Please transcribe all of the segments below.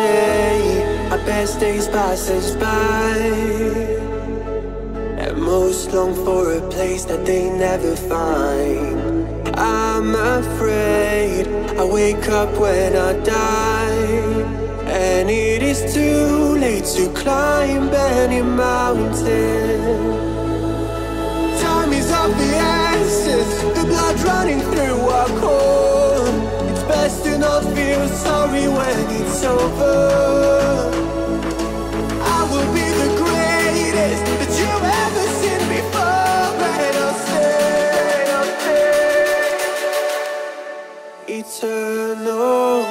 say our best days pass us by, and most long for a place that they never find. I'm afraid I wake up when I die, and it is too late to climb any mountain. Time is of the essence, the blood running through our core. It's best to not feel sorry when it's over. I will be the greatest that you've ever seen before, and I'll stay eternal.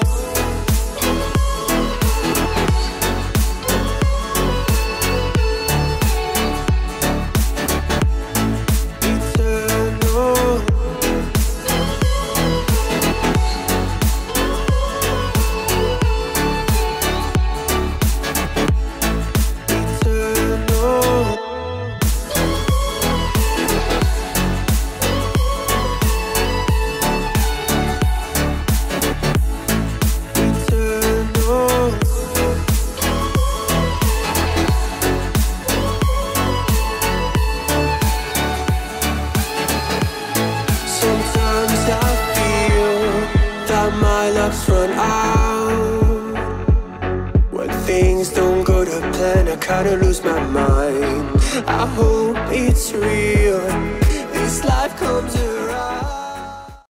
Run out when things don't go to plan. I kinda lose my mind. I hope it's real. This life comes around.